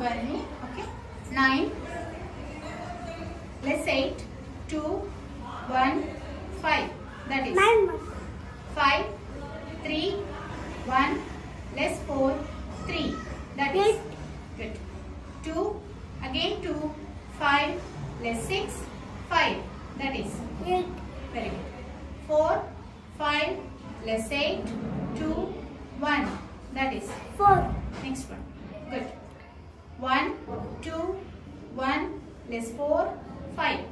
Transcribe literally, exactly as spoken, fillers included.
Bharani. Okay. nine less eight, two, one, five. That is five, three, one, less four, three. That is good. two, again two, five, less six, five. That is eight. very good. four, five, less eight, two, one. That is four. next one. Good. one, two, one, less four, five.